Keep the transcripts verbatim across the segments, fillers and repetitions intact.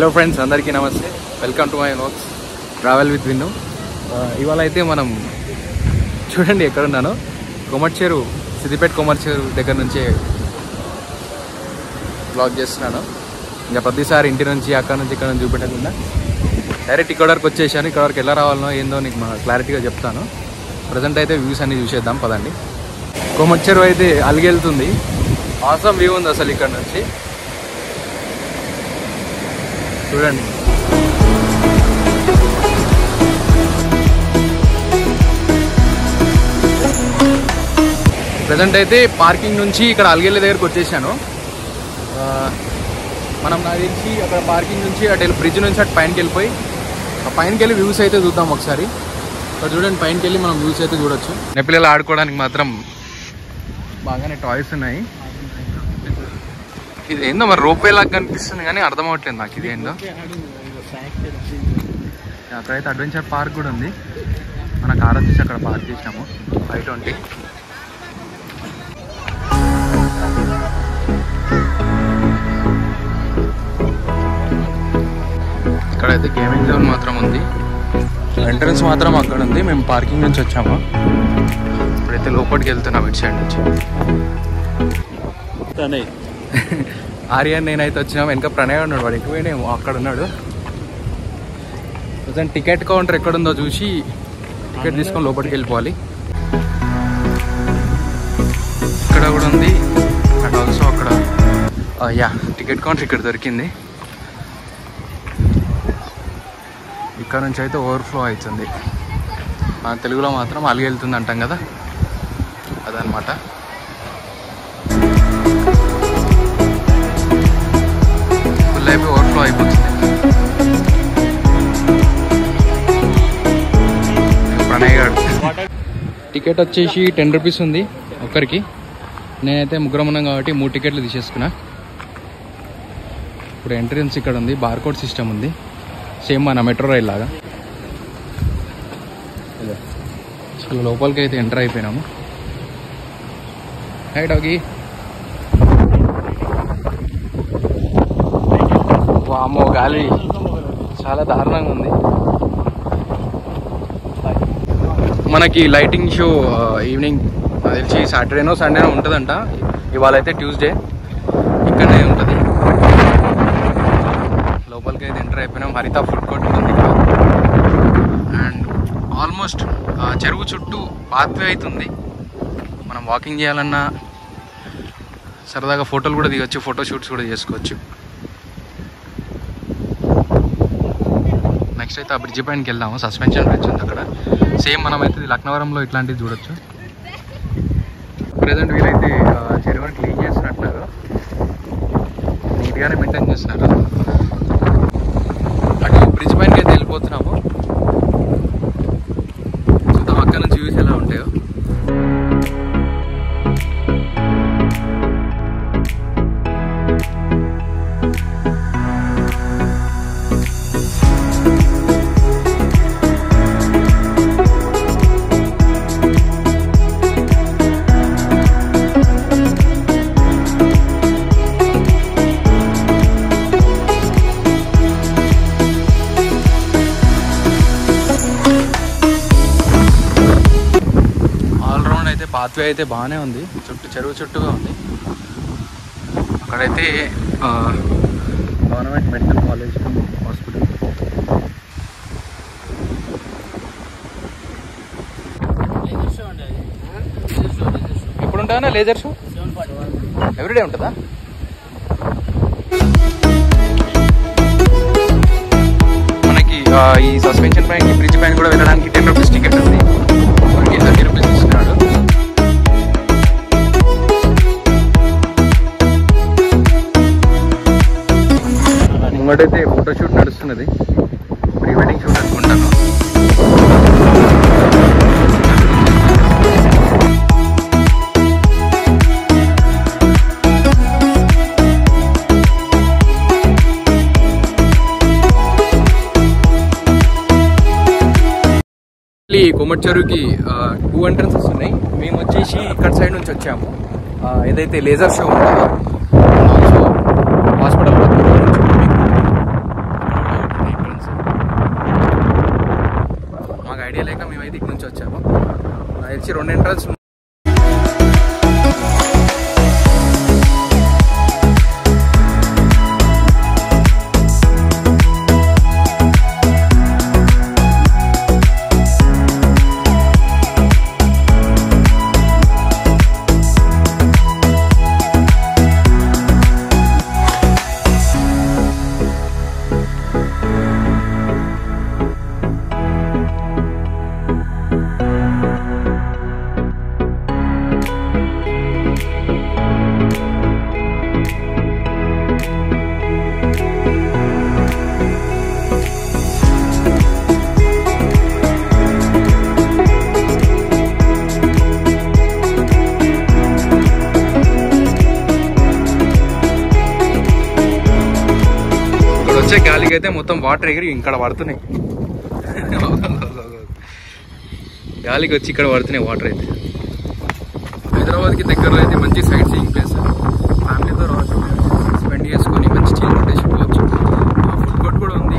Hello friends, అందరికీ నమస్తే. Welcome to my vlogs travel with Vinnu. ఇవాళ అయితే మనం చూడండి ఎక్కడున్నాను. కొమర్చేరు, సిద్దిపేట కొమర్చేరు దగ్గర నుంచే వ్లాగ్ చేస్తున్నాను. ఇంకా ప్రతిసారి ఇంటి నుంచి అక్కడ నుంచి ఇక్కడ నుంచి చూపెట్టకుండా డైరెక్ట్ ఇక్కడ వరకు వచ్చేసాను. ఇక్కడ వరకు ఎలా రావాలనో ఏందో నీకు క్లారిటీగా చెప్తాను. ప్రజెంట్ అయితే వ్యూస్ అన్ని చూసేద్దాం పదండి. కొమర్చేరు అయితే అలిగెళ్తుంది. ఆసమ్ వ్యూ ఉంది అసలు ఇక్కడ నుంచి చూడండి. ప్రజెంట్ అయితే పార్కింగ్ నుంచి ఇక్కడ అలిగెళ్ళే దగ్గరకు వచ్చేసాను. మనం నాకు తెలిసి అక్కడ పార్కింగ్ నుంచి అటు బ్రిడ్జ్ నుంచి అటు పైనకి వెళ్ళిపోయి ఆ పైనకి వెళ్ళి వ్యూస్ అయితే చూద్దాం ఒకసారి. ఇక్కడ చూడండి, పైనకి వెళ్ళి మనం వ్యూస్ అయితే చూడొచ్చు. నెపిల్లలు ఆడుకోవడానికి మాత్రం బాగానే టాయ్స్ ఉన్నాయి. ఇది ఏందో మరి రోపే లాగా కనిపిస్తుంది కానీ అర్థం అవ్వట్లేదు నాకు ఇది ఏందో. అక్కడైతే అడ్వెంచర్ పార్క్ కూడా ఉంది. మన కార్ వచ్చేసి అక్కడ పార్క్ చేసినాము ఫైవ్ ట్వంటీ. ఇక్కడైతే గేమింగ్ జోన్ మాత్రం ఉంది. ఎంట్రన్స్ మాత్రం అక్కడ ఉంది. మేము పార్కింగ్ నుంచి వచ్చాము. ఇప్పుడైతే లోపలికి వెళ్తున్నాం ఇటు సైడ్ నుంచి. ఆర్యన్ నేనైతే వచ్చినాము. వెనక ప్రణయ్ ఉన్నాడు, వాడు ఎక్కువేనేమో అక్కడ ఉన్నాడు. ప్రజెంట్ టికెట్ కౌంటర్ ఎక్కడుందో చూసి టికెట్ తీసుకొని లోపలికి వెళ్ళిపోవాలి. ఇక్కడ కూడా ఉంది. అండ్ ఆల్సో అక్కడ యా టికెట్ కౌంటర్ ఇక్కడ దొరికింది. ఇక్కడ నుంచి అయితే ఓవర్ఫ్లో అవుతుంది. మన తెలుగులో మాత్రం అలిగి వెళ్తుంది అంటాం కదా, అదనమాట. ఫుల్ అయిపోయి ఓవర్ఫ్లో అయిపోతుంది. ప్రణయ్ గారు టికెట్ వచ్చేసి టెన్ రూపీస్ ఉంది ఒక్కరికి. నేనైతే ముగ్గురం ఉన్నాం కాబట్టి మూడు టికెట్లు తీసేసుకున్నా. ఇప్పుడు ఎంట్రన్స్ ఇక్కడ ఉంది. బార్కోడ్ సిస్టమ్ ఉంది, సేమ్ మన మెట్రో రైల్ లాగా. చాలా లోపలికి అయితే ఎంటర్ అయిపోయినాము. హై డాగి. వామ్మో, గాలి చాలా దారుణంగా ఉంది. మనకి లైటింగ్ షో ఈవినింగ్ నాకు తెలిసి సాటర్డేనో సండేనో ఉంటుందంట. ఇవాళ అయితే ట్యూస్డే ఇక్కడనే ఉంటుంది. లోపలికి అయితే ఎంటర్ అయిపోయినాం. హరిత ఫుడ్ కోర్ట్ ఉంది ఇక్కడ. అండ్ ఆల్మోస్ట్ చెరువు చుట్టూ పాత్వే అవుతుంది. మనం వాకింగ్ చేయాలన్నా సరదాగా ఫోటోలు కూడా దిగొచ్చు, ఫోటో షూట్స్ కూడా చేసుకోవచ్చు. నెక్స్ట్ అయితే ఆ బ్రిడ్జ్ పైనకి వెళ్దాము. సస్పెన్షన్ బ్రిడ్జ్ ఉంది అక్కడ. సేమ్ మనం అయితే లక్నవరంలో ఇట్లాంటివి చూడొచ్చు. ప్రజెంట్ వీలైతే చెరువుని క్లీన్ చేస్తున్నట్టున్నారు, నీట్గానే మెయింటైన్ చేస్తున్నారు. అటు బ్రిడ్జ్ పైనకి అయితే వెళ్ళిపోతున్నాము. చూద్దాం అక్కడ నుంచి వ్యూస్ ఎలా ఉంటాయో. పాత్వే అయితే బాగానే ఉంది, చుట్టూ చెరువు చుట్టూగా ఉంది. అక్కడైతే గవర్నమెంట్ మెడికల్ కాలేజ్ హాస్పిటల్. ఎప్పుడు ఉంటుందా లేజర్ షో? ఎవ్రీడే ఉంటుందా? మనకి ఈ సస్పెన్షన్ పైన బ్రిడ్జ్ పైన కూడా వెళ్ళడానికి టెన్ రూపీస్ టికెట్ ఉంది. మనకి థర్టీ రూపీస్ ఇస్తున్నాడు. ముంగటైతే ఫోటో షూట్ నడుస్తున్నది, ప్రీ వెడ్డింగ్ షూట్ అనుకుంటాను. కొమర్చేరుకి టూ ఎంట్రన్సెస్ ఉన్నాయి. మేము వచ్చేసి ఇక్కడ సైడ్ నుంచి వచ్చాము. ఏదైతే లేజర్ షో ఉంటుందో ఆల్సో హాస్పిటల్ వచ్చేసి రెండు ఎంట్రన్స్. వచ్చే గాలికి అయితే మొత్తం వాటర్ ఎగిరి ఇక్కడ పడుతున్నాయి. గాలికి వచ్చి ఇక్కడ పడుతున్నాయి వాటర్ అయితే. హైదరాబాద్కి దగ్గరలో అయితే మంచి సైట్ సీయింగ్ ప్లేస్. ఫ్యామిలీతో రావచ్చు, స్పెండ్ చేసుకొని మంచి చిల్ కొట్టేసి పోవచ్చు. ఫుడ్ కోర్ట్ కూడా ఉంది.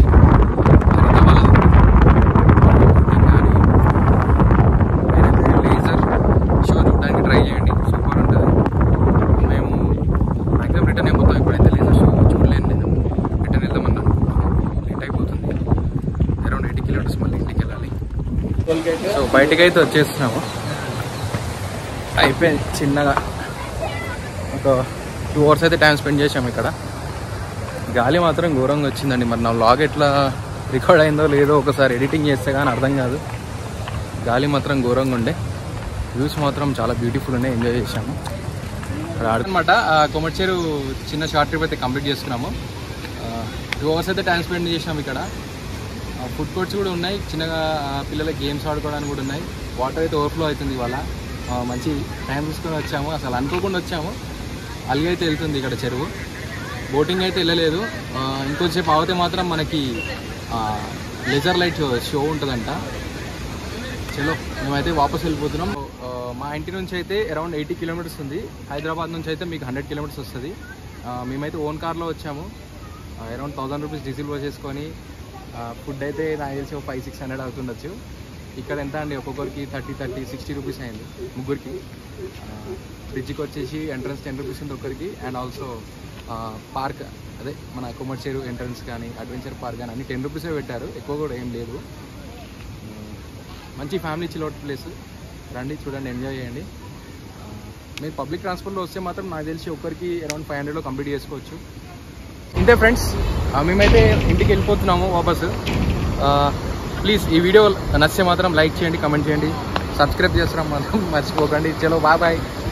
లేజర్ షో చూడడానికి ట్రై చేయండి, సూపర్ ఉంటుంది. మేము మ్యాక్సిమం రిటర్న్ అయిపోతాం. ఇప్పుడైతే లేజర్ షో చూడలేను నేను. రిటర్న్ వెళ్దామన్నా లేట్ అయిపోతుంది. అరౌండ్ ఎయిటీ కిలోమీటర్స్ మళ్ళీ ఇంటికి వెళ్ళాలి. సో బయటకి అయితే వచ్చేస్తున్నాము. అయిపోయింది చిన్నగా ఒక టూ అవర్స్ అయితే టైం స్పెండ్ చేసాము ఇక్కడ. గాలి మాత్రం ఘోరంగా వచ్చిందండి. మరి నా వ్లాగ్ ఎట్లా రికార్డ్ అయిందో లేదో ఒకసారి ఎడిటింగ్ చేస్తే కానీ అర్థం కాదు. గాలి మాత్రం ఘోరంగా ఉండే. వ్యూస్ మాత్రం చాలా బ్యూటిఫుల్ ఉన్నాయి, ఎంజాయ్ చేసాము. ఇక్కడ ఆడుతున్నమాట కొమర్చేరు చిన్న షార్ట్ ట్రిప్ అయితే కంప్లీట్ చేసుకున్నాము. టూ అవర్స్ అయితే టైం స్పెండ్ చేసినాము ఇక్కడ. ఫుడ్ కోర్ట్స్ కూడా ఉన్నాయి, చిన్నగా పిల్లలకి గేమ్స్ ఆడుకోవడానికి కూడా ఉన్నాయి. వాటర్ అయితే ఓవర్ఫ్లో అవుతుంది ఇవాళ. మంచి టైం తీసుకొని వచ్చాము, అసలు అనుకోకుండా వచ్చాము. అలిగి అయితే వెళ్తుంది ఇక్కడ చెరువు. బోటింగ్ అయితే వెళ్ళలేదు. ఇంకొంచెంసేపు ఆగితే మాత్రం మనకి లేజర్ లైట్ షో ఉంటుందంట. చలో మేమైతే వాపస్ వెళ్ళిపోతున్నాం. మా ఇంటి నుంచి అయితే అరౌండ్ ఎయిటీ కిలోమీటర్స్ ఉంది. హైదరాబాద్ నుంచి అయితే మీకు హండ్రెడ్ కిలోమీటర్స్ వస్తుంది. మేమైతే ఓన్ కార్లో వచ్చాము. అరౌండ్ థౌజండ్ రూపీస్ డీజిల్ పోసేసుకొని ఫుడ్ అయితే నాకు తెలిసి ఒక ఫైవ్ సిక్స్ హండ్రెడ్ అవుతుండొచ్చు. ఇక్కడ ఎంత అండి ఒక్కొక్కరికి థర్టీ థర్టీ సిక్స్టీ రూపీస్ అయింది ముగ్గురికి. ఫ్రిడ్జ్కి వచ్చేసి ఎంట్రన్స్ టెన్ రూపీస్ ఉంది ఒక్కరికి. అండ్ ఆల్సో పార్క్ అదే మన కొమర్చేరు ఎంట్రన్స్ కానీ అడ్వెంచర్ పార్క్ కానీ అన్ని టెన్ రూపీసే పెట్టారు, ఎక్కువ కూడా ఏం లేదు. మంచి ఫ్యామిలీ చిల్అవుట్ ప్లేస్. రండి చూడండి, ఎంజాయ్ చేయండి. మీరు పబ్లిక్ ట్రాన్స్పోర్ట్లో వస్తే మాత్రం నాకు తెలిసి ఒక్కరికి అరౌండ్ ఫైవ్ హండ్రెడ్లో కంప్లీట్ చేసుకోవచ్చు. ఇంతే ఫ్రెండ్స్, మేమైతే ఇంటికి వెళ్ళిపోతున్నాము వాపస్. ప్లీజ్ ఈ వీడియో నచ్చితే మాత్రం లైక్ చేయండి, కమెంట్ చేయండి, సబ్స్క్రైబ్ చేస్తాం మాత్రం మర్చిపోకండి. చలో బాయ్ బాయ్.